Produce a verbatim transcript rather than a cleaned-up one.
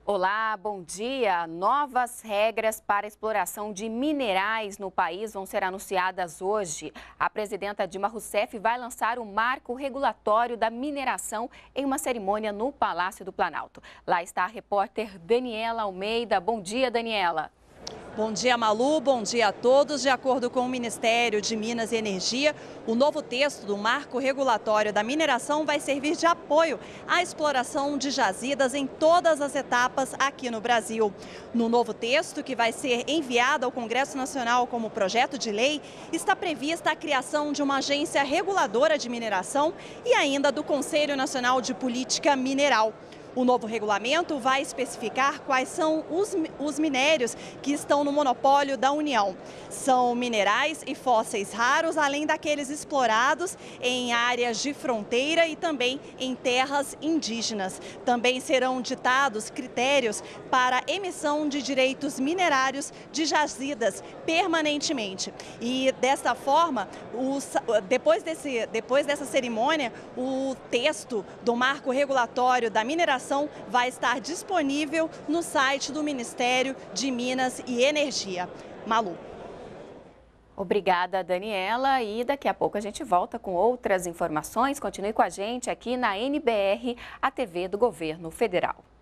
Olá, bom dia. Novas regras para a exploração de minerais no país vão ser anunciadas hoje. A presidenta Dilma Rousseff vai lançar o marco regulatório da mineração em uma cerimônia no Palácio do Planalto. Lá está a repórter Daniela Almeida. Bom dia, Daniela. Bom dia, Malu. Bom dia a todos. De acordo com o Ministério de Minas e Energia, o novo texto do Marco Regulatório da Mineração vai servir de apoio à exploração de jazidas em todas as etapas aqui no Brasil. No novo texto, que vai ser enviado ao Congresso Nacional como projeto de lei, está prevista a criação de uma agência reguladora de mineração e ainda do Conselho Nacional de Política Mineral. O novo regulamento vai especificar quais são os, os minérios que estão no monopólio da União. São minerais e fósseis raros, além daqueles explorados em áreas de fronteira e também em terras indígenas. Também serão ditados critérios para emissão de direitos minerários de jazidas permanentemente. E desta forma, os, depois, desse, depois dessa cerimônia, o texto do Marco Regulatório da Mineração vai estar disponível no site do Ministério de Minas e Energia. Malu. Obrigada, Daniela. E daqui a pouco a gente volta com outras informações. Continue com a gente aqui na N B R, a T V do Governo Federal.